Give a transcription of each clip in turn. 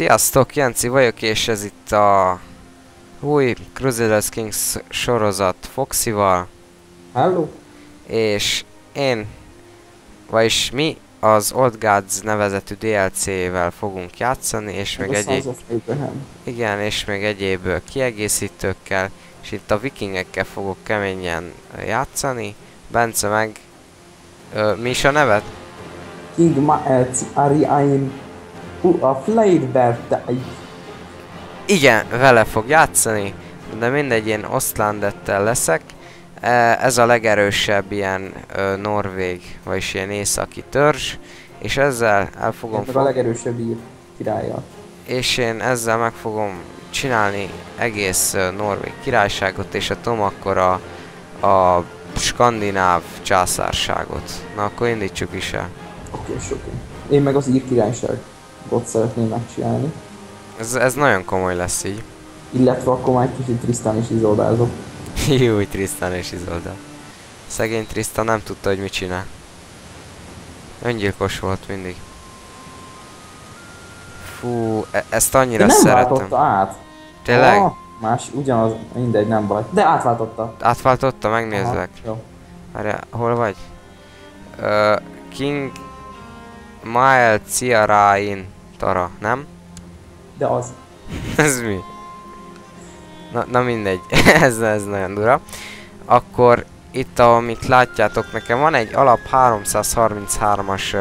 Sziasztok, Jenci vagyok, és ez itt a új Crusaders Kings sorozat Foxyval. Hello? És én, vagyis mi az Old Gods nevezetű DLC-vel fogunk játszani, és még egyéb... Igen, és még egyéb kiegészítőkkel, és itt a vikingekkel fogok keményen játszani. Bence meg... mi is a neved? King Maelz Ariain a Flaidbert. Igen, vele fog játszani, de mindegy, én Ostlandettel leszek. Ez a legerősebb ilyen norvég, vagyis ilyen északi törzs, és ezzel el fogom a legerősebb ír királlyal. És én ezzel meg fogom csinálni egész norvég királyságot, és a Tom akkor a skandináv császárságot. Na akkor indítsuk is el. Oké. Én meg az ír királyságot szeretném megcsinálni. Ez nagyon komoly lesz így. Illetve akkor már egy kicsit Tristan és Isoldázok. Jó, Tristan és Isolda. Szegény Tristan nem tudta, hogy mit csinál. Öngyilkos volt mindig. Fú, ezt annyira szeretem. Nem váltotta át. Tényleg? Más, ugyanaz, mindegy, nem baj. De átváltotta. Átváltotta? Megnézzek. Jó. Várjál, hol vagy? King Mael Ciarain Tara, nem? De az. Ez mi? Na mindegy, ez nagyon dura. Akkor itt, amit látjátok, nekem van egy alap 333-as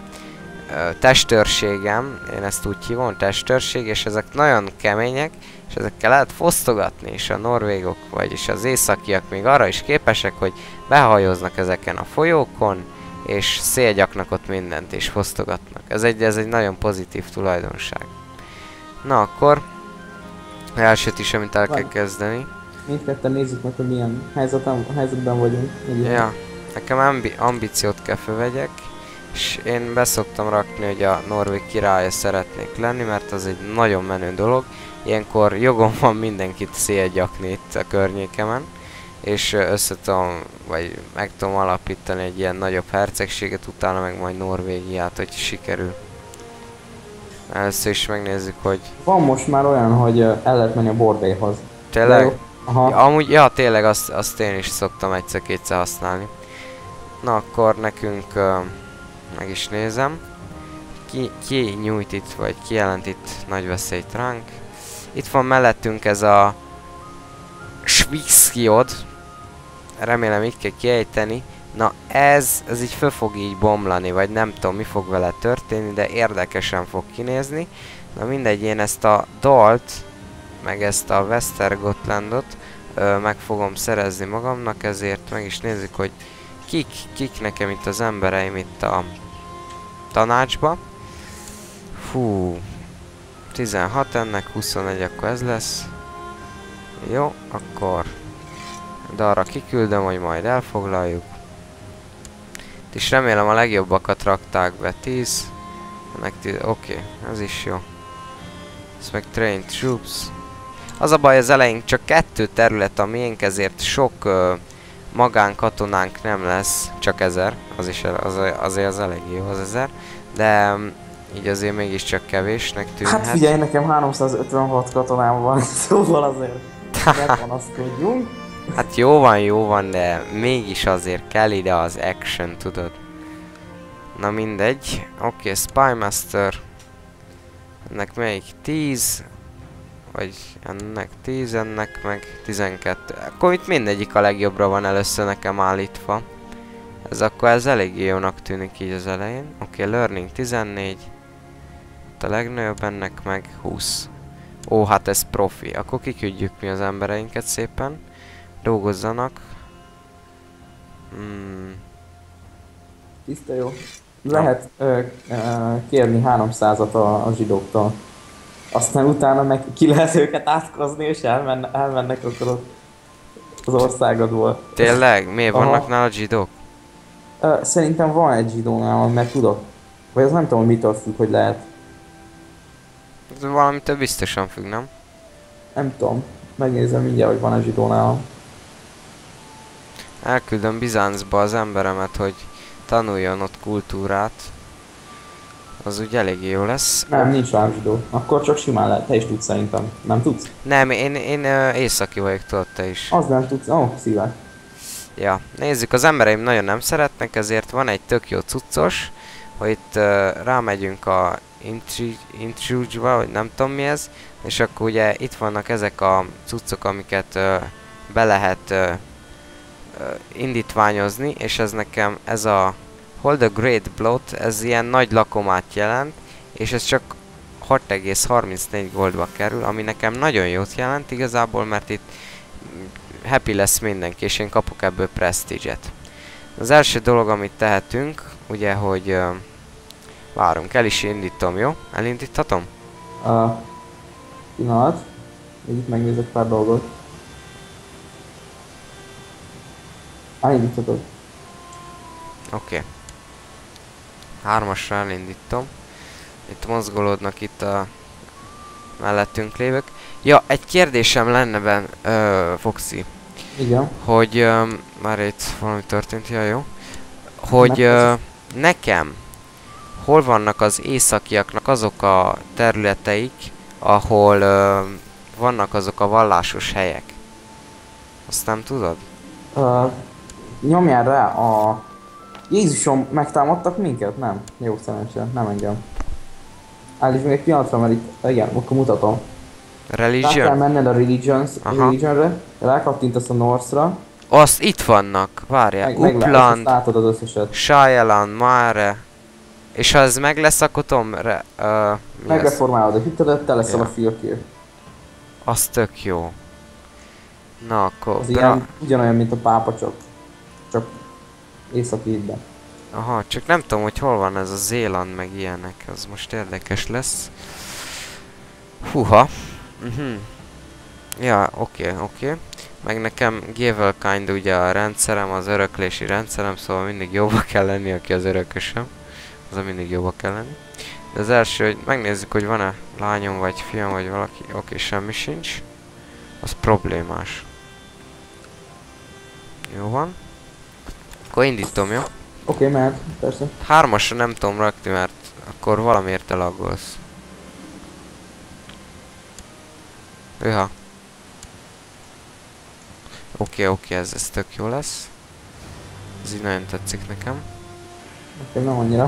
testőrségem, én ezt úgy hívom, testőrség, és ezek nagyon kemények, és ezekkel lehet fosztogatni, és a norvégok, vagyis az északiak még arra is képesek, hogy behajóznak ezeken a folyókon, és szélgyaknak ott mindent, és fosztogatnak. Ez egy nagyon pozitív tulajdonság. Na akkor, elsőt is, amit el kell kezdeni. Mindketten nézzük meg, hogy milyen helyzetben vagyunk. Ja, nekem ambíciót kell fölvegyek, és én beszoktam rakni, hogy a norvég királya szeretnék lenni, mert az egy nagyon menő dolog. Ilyenkor jogom van mindenkit szélgyakni itt a környékemen, és vagy meg tudom alapítani egy ilyen nagyobb hercegséget, utána meg majd Norvégiát, hogy sikerül. Először is megnézzük, hogy... Van most már olyan, hogy el lehet menni a bordélyhoz. Tényleg? Aha. Ja, amúgy, ja tényleg, azt én is szoktam egyszer-kétszer használni. Na akkor nekünk, meg is nézem. Ki nyújt itt, vagy ki jelent itt nagy veszélyt ránk. Itt van mellettünk ez a Svixiod. Remélem így kell kiejteni. Na ez így föl fog így bomlani, vagy nem tudom mi fog vele történni, de érdekesen fog kinézni. Na mindegy, én ezt a dalt, meg ezt a Westergotlandot meg fogom szerezni magamnak, ezért meg is nézzük, hogy kik nekem itt az embereim itt a tanácsba. Fú, 16 ennek, 21 akkor ez lesz. Jó, akkor de arra kiküldöm, hogy majd elfoglaljuk. És remélem a legjobbakat rakták be, 10. Ennek 10, oké, ez is jó. Ez meg trained troops. Az a baj, az elején csak 2 terület a miénk, ezért sok magánkatonánk nem lesz, csak 1000, azért az elég jó az 1000, de így azért mégiscsak kevésnek tűnhet. Hát figyelj, nekem 356 katonám van, szóval azért megpanaszkodjunk. Hát jó van, de mégis azért kell ide az action, tudod. Na mindegy, oké, Spymaster. Ennek melyik 10? Vagy ennek 10, ennek meg 12. Akkor itt mindegyik a legjobbra van először nekem állítva. Ez eléggé jónak tűnik így az elején. Oké, learning 14. Itt a legnagyobb, ennek meg 20. Ó, hát ez profi. Akkor kiküldjük mi az embereinket szépen. Dolgozzanak. Tiszta jó. Lehet kérni 300-at a zsidóktól. Aztán utána meg ki lehet őket átkozni, és elmennek akkor az országodból. Tényleg? Miért vannak nála zsidók? Szerintem van egy zsidónál, mert tudok. Vagy az nem tudom, mitől függ, hogy lehet. Ez valamitől biztosan függ, nem? Nem tudom. Megnézem mindjárt, hogy van a zsidónál. Elküldöm Bizáncba az emberemet, hogy tanuljon ott kultúrát. Az úgy eléggé jó lesz. Nem, nincs lábzsidó. Akkor csak simán lehet. Te is tudsz szerintem. Nem tudsz? Nem, én északi vagyok, tudod te is. Az nem tudsz. Ó, szívek. Ja, nézzük, az embereim nagyon nem szeretnek, ezért van egy tök jó cuccos, hogy itt rámegyünk a Intruge-ba, vagy nem tudom mi ez, és akkor ugye itt vannak ezek a cuccok, amiket be lehet indítványozni, és ez nekem, ez a Hold a Great Bloat, ez ilyen nagy lakomát jelent, és ez csak 6,34 goldba kerül, ami nekem nagyon jót jelent igazából, mert itt happy lesz mindenki, és én kapok ebből prestige-et. Az első dolog, amit tehetünk, ugye, hogy várunk, el is indítom, jó? Elindíthatom? Pillanat. Még itt megnézek pár dolgot. Elindíthatod. Oké. Hármasra elindítom. Itt mozgolódnak itt a mellettünk lévők. Ja, egy kérdésem lenne Foxy. Igen. Hogy már itt valami történt, ja jó. Hogy nekem hol vannak az északiaknak azok a területeik, ahol vannak azok a vallásos helyek? Azt nem tudod? Nyomjál rá a... Jézusom, megtámadtak minket? Nem. Jó szerencsére, nem engem. Állíts még egy pillanatra, mert itt... Igen, akkor mutatom. Rá kell menned a Religionre, rákattintasz a Northra. Azt itt vannak, várjál. Upland, látod az összeset. Shyamalan, Mare. És ha ez meg lesz, akkor tudom... Megreformálod a hitedet, te leszel a Filkir. Az tök jó. Na akkor... Az ilyen ugyanolyan, mint a pápa, csak északi hitben. Aha, csak nem tudom, hogy hol van ez a Zéland, meg ilyenek. Az most érdekes lesz. Húha. Ja, oké. Meg nekem Gavelkind ugye a rendszerem, az öröklési rendszerem, szóval mindig jóba kell lenni, aki az örökösöm. Az mindig jóba kell lenni. De az első, hogy megnézzük, hogy van-e lányom, vagy fiam, vagy valaki. Oké, semmi sincs. Az problémás. Jó van. Akkor indítom, jó? Oké, mehet, persze. 3-asra nem tudom rakni, mert akkor valamiért elaggolsz. Őha. Oké, ez tök jó lesz. Ez így nagyon tetszik nekem. Oké, nem annyira.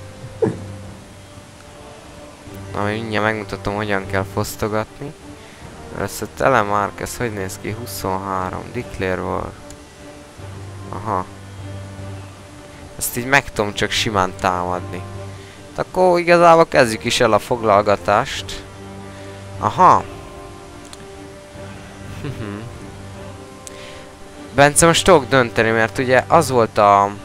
Na, mindjárt megmutatom, hogyan kell fosztogatni. Ez a Telemark, ez hogy néz ki? 23. Declare War. Aha. Ezt így meg tudom csak simán támadni. Akkor igazából kezdjük is el a foglalgatást. Aha. Bence, most tudok dönteni, mert ugye az volt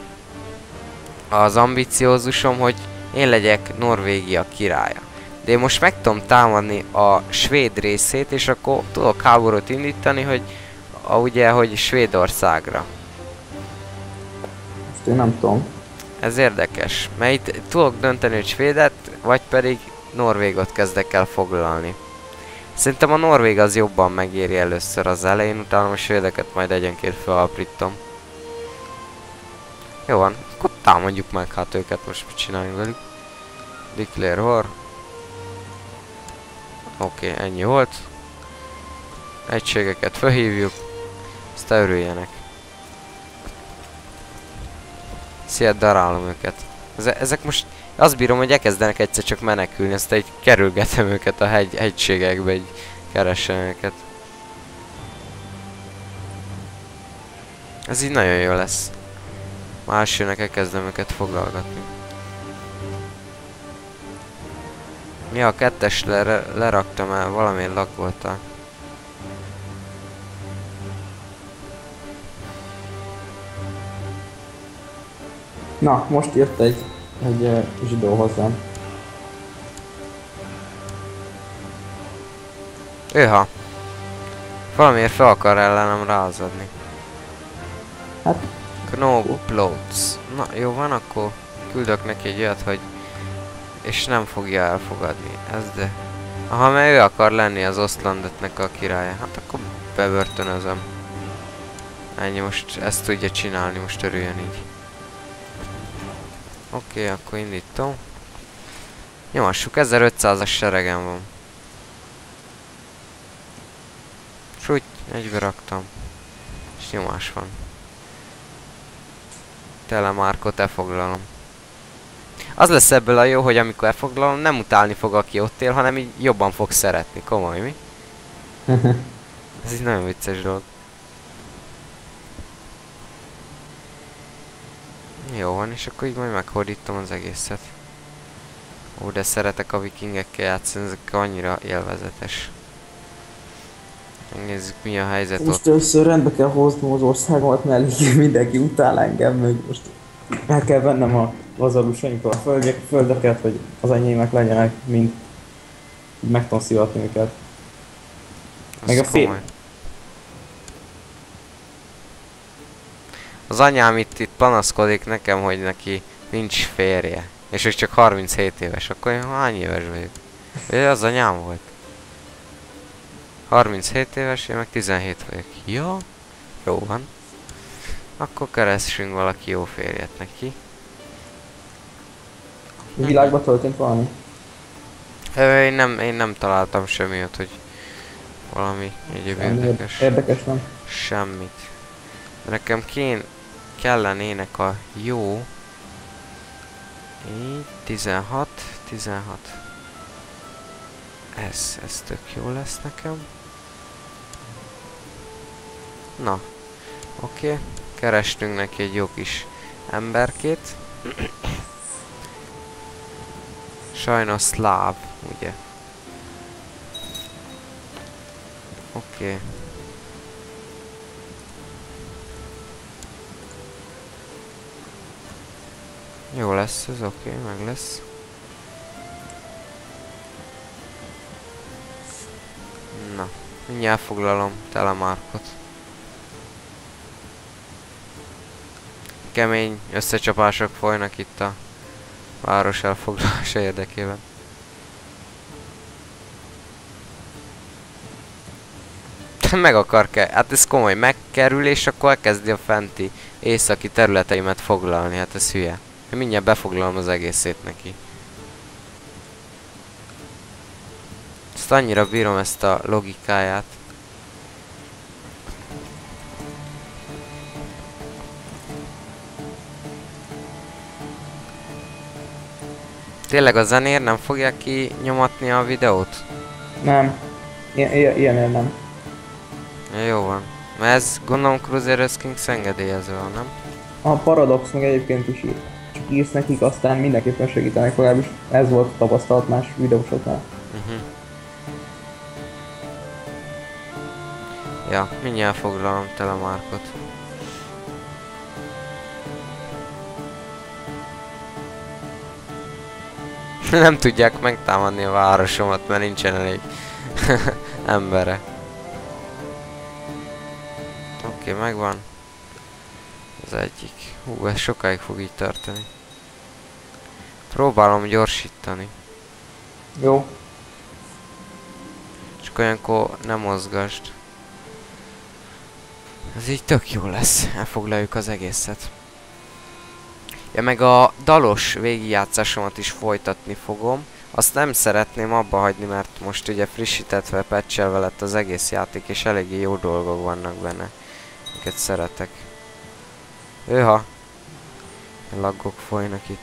az ambiciózusom, hogy én legyek Norvégia királya. De én most meg tudom támadni a svéd részét, és akkor tudok háborút indítani, hogy ugye, hogy Svédországra. Ezt én nem tudom. Ez érdekes, mert itt tudok dönteni, hogy Svédet, vagy pedig Norvégot kezdek el foglalni. Szerintem a Norvég az jobban megéri először az elején, utána a svédeket majd egyenként felaprítom. Jó van, akkor támadjuk meg hát őket, most mit csináljunk velük. Declare War. Oké, ennyi volt. Egységeket felhívjuk, aztán örüljenek. Szia, darálom őket. Ezek most... Azt bírom, hogy elkezdenek egyszer csak menekülni, aztán így kerülgetem őket a hegységekbe, így keresem őket. Ez így nagyon jó lesz. Másjönnek elkezdem őket foglalgatni. Ja, a 2-es leraktam el, valamiért lag voltál. Na, most jött egy zsidó hozzám. Őha. Valamiért fel akar ellenem rázadni. Hát... Knobloats. Na, jó van, akkor küldök neki egy olyat, hogy... És nem fogja elfogadni. Ez de... Aha, mert ő akar lenni az Osztlandetnek a királya. Hát akkor bebörtönözöm. Ennyi, most ezt tudja csinálni, most örüljön így. Oké, akkor indítom. Nyomassuk, 1500-as seregem van. Súgy, egybe raktam. És nyomás van. Telemárkot elfoglalom. Az lesz ebből a jó, hogy amikor elfoglalom, nem utálni fog, aki ott él, hanem így jobban fog szeretni. Komoly, mi? Ez így nagyon vicces dolog. Jó van, és akkor így majd meghódítom az egészet. Ó, de szeretek a vikingekkel játszani, ezek annyira élvezetes. Megnézzük, mi a helyzet Most ott. először rendbe kell hoznom az országomat, mert mindenki utál engem, meg most el kell vennem a vazalusainktól a földeket, hogy az enyémek legyenek, mint meg tudom szivatni őket. Meg a Komoly. Az anyám itt panaszkodik nekem, hogy neki nincs férje. És ő csak 37 éves, akkor én hány éves vagyok? Ő az anyám volt. 37 éves, én meg 17 vagyok. Ja, jó van. Akkor keressünk valaki jó férjet neki. A világban történt valami? Én nem találtam semmiért, hogy valami egyéb érdekes. Érdekes nem? Semmit. De nekem kellenének a jó. Így, 16. Ez tök jó lesz nekem. Na, oké. Kerestünk neki egy jó kis emberkét. Sajnos szláv, ugye? Oké. Jó lesz ez, oké, meg lesz. Na, mindjárt foglalom Telemárkot. Kemény összecsapások folynak itt a város elfoglalása érdekében. Meg hát ez komoly, megkerül és akkor elkezdi a fenti északi területeimet foglalni, hát ez hülye. Én mindjárt befoglalom az egészét neki. Ezt annyira bírom, ezt a logikáját. Tényleg a zenér nem fogják ki nyomatni a videót? Nem. Ilyenért nem. Ja, jó van. Mert ez gondolom Crusader Kings engedélyezve van, nem? A Paradox meg egyébként is ír. Csak írsz nekik, aztán mindenképpen segítenek, legalábbis ez volt a tapasztalat más videósoknál. Ja, mindjárt foglalom Telemárkot. Nem tudják megtámadni a városomat, mert nincsen elég embere. Oké, megvan. Az egyik. Hú, ez sokáig fog így tartani. Próbálom gyorsítani. Jó. Csak olyankor nem mozgasd. Ez így tök jó lesz. Elfoglaljuk az egészet. Ja, meg a dalos végigjátszásomat is folytatni fogom. Azt nem szeretném abba hagyni, mert most ugye frissítetve, patchelve lett az egész játék, és eléggé jó dolgok vannak benne. Amiket szeretek. Őha! Laggok folynak itt.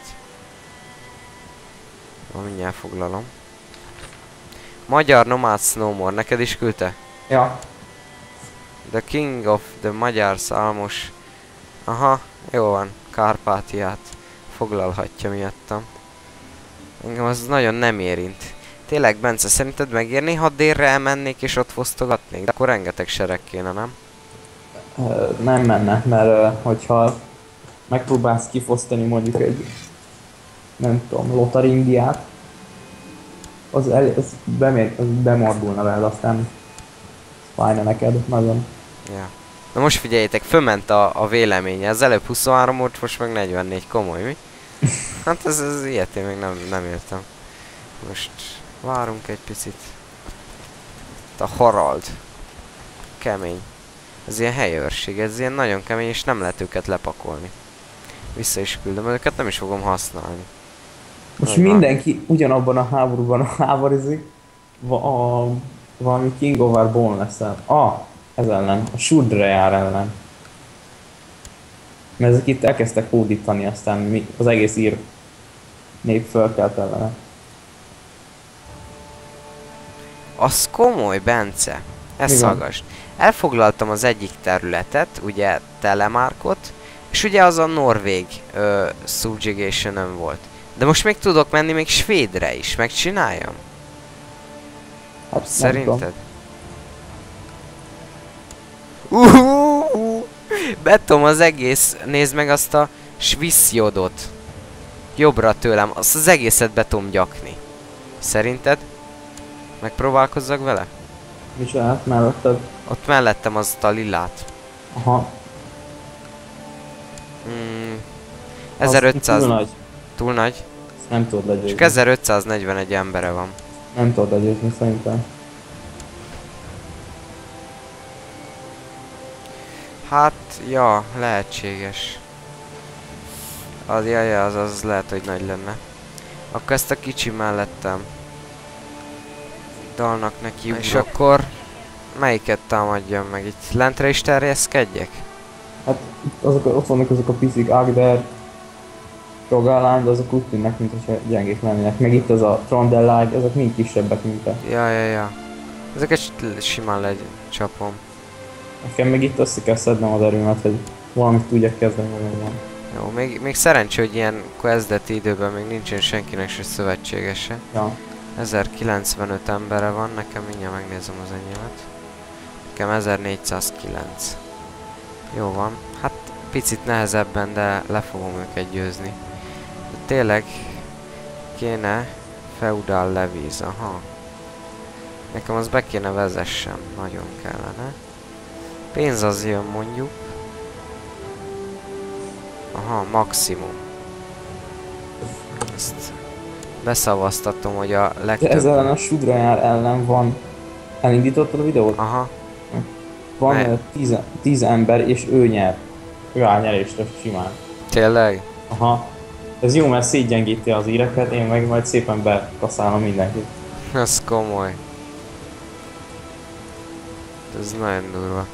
Jó, mindjárt foglalom. Magyar Nomads No More, neked is küldte? Ja. The King of the Magyars Almos. Aha, jó van. Kárpátiát foglalhatja miattam. Engem az nagyon nem érint. Tényleg, Bence, szerinted megérni, ha délre elmennék és ott fosztogatnék? De akkor rengeteg sereg kéne, nem? Nem menne, mert hogyha megpróbálsz kifosztani mondjuk egy, nem tudom, Lotaringiát, az bemordulna veled, aztán fájna neked nagyon. Ja. Na most figyeljétek, fölment a véleménye. Az előbb 23 volt, most meg 44. Komoly, mi? Hát ez ilyet én még nem értem. Most várunk egy picit. Itt a Harald. Kemény. Ez ilyen helyőrség, ez ilyen nagyon kemény, és nem lehet őket lepakolni. Vissza is küldöm, őket nem is fogom használni. Most Hogy van? mindenki ugyanabban a háborúban háborizik, valami King of Our Bone lesz el. Ez ellen, a Shudreyar ellen. Mert ezek itt elkezdtek hódítani, aztán az egész ír nép fölkelt ellene. Az komoly, Bence. Ezt Mi van? hallgass. Elfoglaltam az egyik területet, ugye Telemarkot, és ugye az a norvég subjugation volt. De most még tudok menni még Svédre is, megcsináljam? Hát nem Szerinted? tudom. Betom az egész, nézd meg azt a Svissjodot. Jobbra tőlem, azt az egészet betom gyakni. Szerinted? Megpróbálkozzak vele? Mi csinált melletted? Ott mellettem azt a lilát. Aha. Hmm, Az 1500 túl nagy. túl nagy. Ezt nem tudod legyőzni. Csak 1541 embere van. Nem tudod legyőzni szerintem. Hát, ja, lehetséges. Az lehet, hogy nagy lenne. Akkor ezt a kicsi mellettem. Dalnak neki és akkor melyiket támadjam meg? Itt lentre is terjeszkedjek? Hát ott vannak azok a piszik, Agder, Rogaland, azok úgy tűnnek, mint hogyha gyengék lennének. Meg itt az a Trondellág, ezek mind kisebbek, mint te. Ja. Ezeket simán lecsapom. Nekem meg itt össze kell szednem az erőmet, hogy valamit tudjak kezdeni magammal. Jó, még szerencsé, hogy ilyen kezdeti időben még nincsen senkinek se szövetségese. Ja. 1095 embere van, nekem mindjárt megnézem az enyémet. Nekem 1409. Jó van, hát picit nehezebben, de le fogom őket győzni. De tényleg kéne feudal levíz, aha. Nekem az be kéne vezessem, nagyon kellene. Pénz az jön mondjuk. Aha, maximum. Ezt beszavaztatom, hogy a De legtöbb... ez ellen a Shudreyar ellen van. Elindítottad a videót? Aha, Van 10 ember és ő nyer. Rányerésre simán. tényleg? Aha. Ez jó, mert szétgyengíti az íreket, én meg majd szépen bekaszálom mindenkit. Ez komoly. Ez nagyon durva.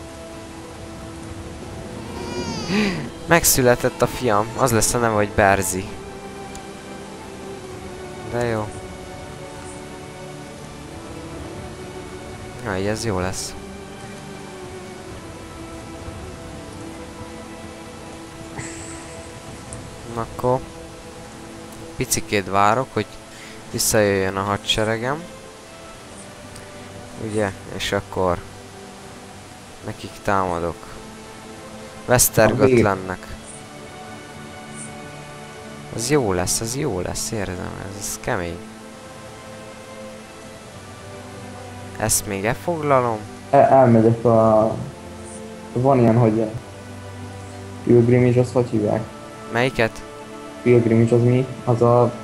Megszületett a fiam, az lesz a neve, hogy Berzi. De jó. Na, így ez jó lesz. Akkor picikét várok, hogy visszajöjjön a hadseregem. Ugye? És akkor nekik támadok. Westergötlandnek. Ez jó lesz, érzem, ez kemény. Ezt még elfoglalom. Elmegyek a... Van ilyen, hogy... Pilgrimage, azt hogy hívják? Melyiket? Pilgrimage az mi? Az a...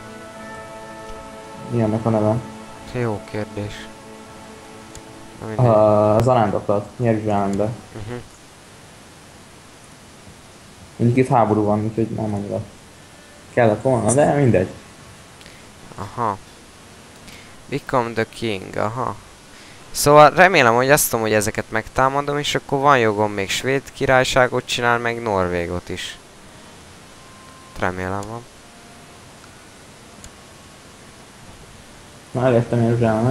Mi ennek a neve? Jó kérdés. Na mindegy. A zarándokat, Jeruzsálembe. Mondjuk itt háború van, úgyhogy nem annyira kellett volna, de mindegy. Aha. Become the king, aha. Szóval remélem, hogy azt tudom, hogy ezeket megtámadom, és akkor van jogom még svéd királyságot csinál, meg norvégot is. Remélem van. Na, elértem Jeruzsálemet.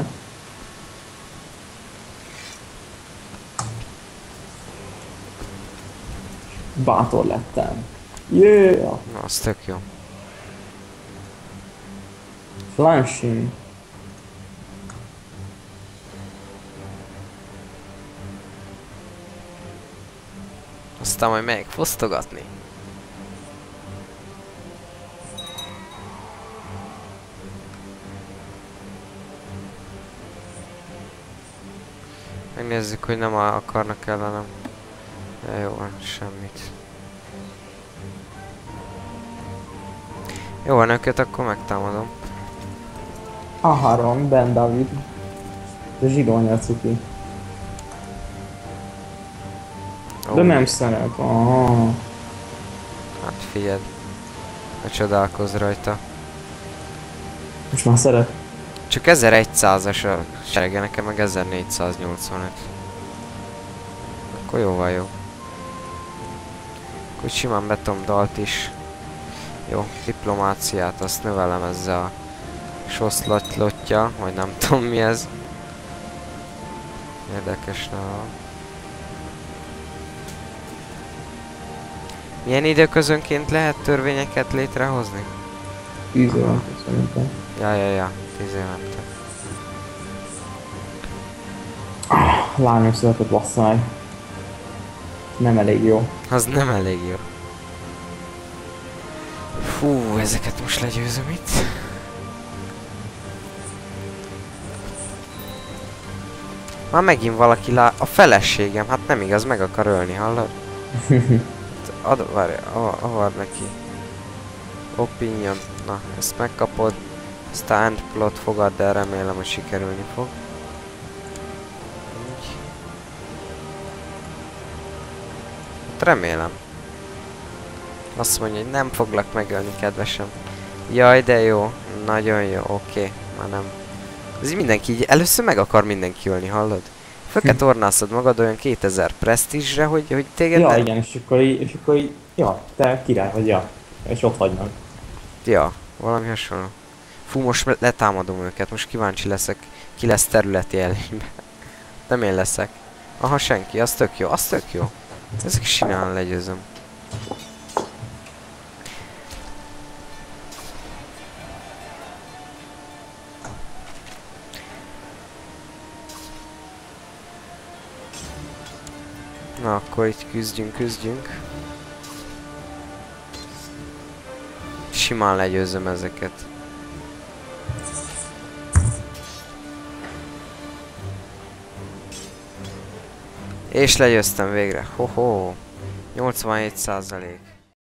Bátor lettem. Yeah! Na, az tök jó. Flanshing. Aztán majd megyek fosztogatni. Megnézzük, hogy nem akarnak ellenem. De jó van, semmit. Jó van, őket akkor megtámadom. Aharon, Ben David. De zsidónya cuki. De nem szeret. Aha. Hát figyeld. Ne csodálkozz rajta. Most már szeret. Csak 1100-as a serege, nekem meg 1485. Akkor jóval jó. Akkor simán betom dalt is. Jó, diplomáciát azt növelem ezzel a soszlottyja, vagy nem tudom mi ez. Érdekes na. Milyen időközönként lehet törvényeket létrehozni? 10 évente szerintem. Ja, 10 évente. Lányom született, bassza meg. Nem elég jó. Az nem elég jó. Fú, ezeket most legyőzöm itt. Már megint valaki a feleségem, hát nem igaz, meg akar ölni, hallod? Várj, avard neki. Opinion. Na, ezt megkapod. Ezt a endplot fogadd el, remélem, hogy sikerülni fog. Így. Hát remélem. Azt mondja, hogy nem foglak megölni, kedvesem. Jaj, de jó. Nagyon jó, oké. Már nem. Ez így mindenki így, először meg akar mindenki ölni, hallod? Föl kell tornászod magad olyan 2000 presztízsre, hogy téged ja, nem... igen, és akkor így, ja, te király vagy, ja. És ott hagynak. Ja, valami hasonló. Fú, most letámadom őket, most kíváncsi leszek, ki lesz területi előnyben. Nem én leszek. Aha, senki, az tök jó, az tök jó. Ezek simán legyőzöm. Na, akkor itt küzdjünk. Simán legyőzöm ezeket. És legyőztem végre. Ho-ho. 87%.